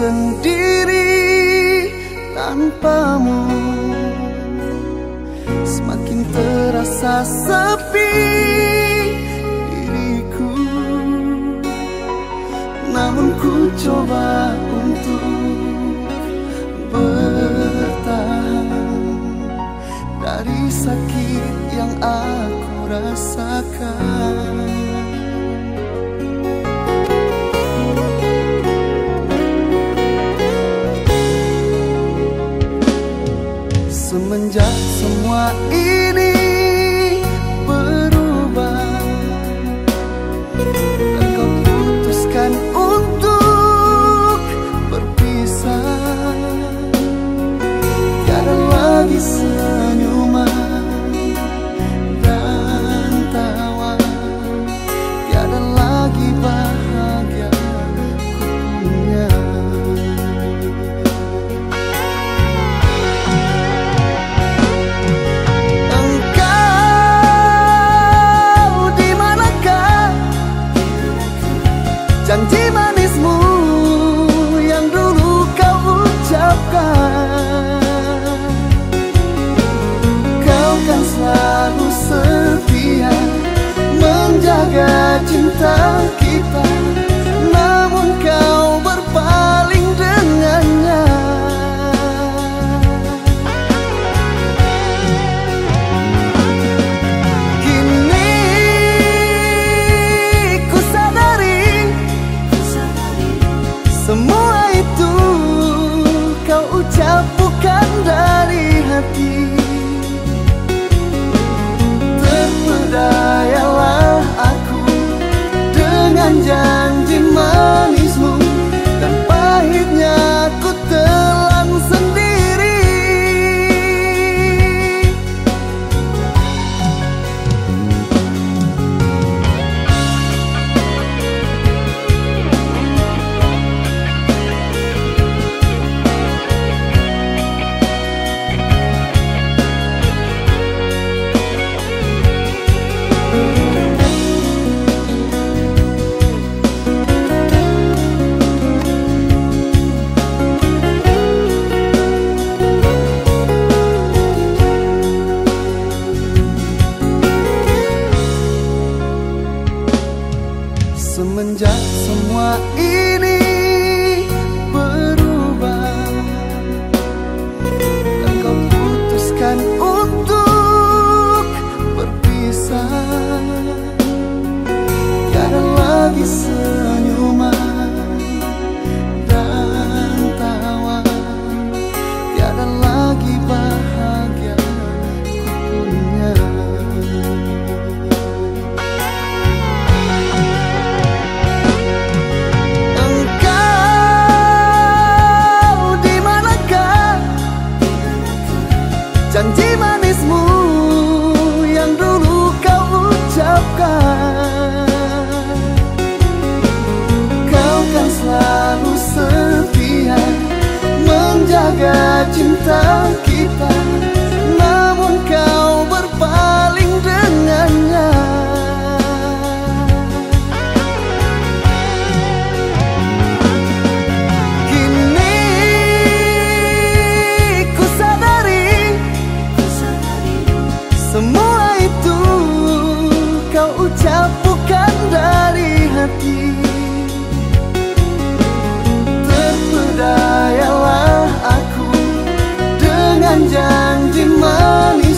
sendiri tanpamu, semakin terasa sepi diriku. Namun ku coba untuk bertahan dari sakit yang aku rasakan. Semenjak semua ini berubah dan kau putuskan untuk berpisah, tiada lagi senyuman dan tawa, tiada lagi bahagia ku punya. Janji manismu yang dulu kau ucapkan, kau kan selalu setia menjaga cinta kita. Namun kau berpaling dengannya. Semua itu kau ucap bukan dari hati. Terpedayalah aku dengan janji manismu, dan pahitnya ku telan sendiri. Semenjak semua ini berubah dan kau putuskan untuk berpisah, tiada lagi senyuman dan tawa, tiada lagi bahagia ku punya. Janji manismu yang dulu kau ucapkan, kau kan selalu setia menjaga cinta kita. Namun kau berpaling dengannya. Semua itu kau ucap bukan dari hati. Terpedayalah aku dengan janji manis.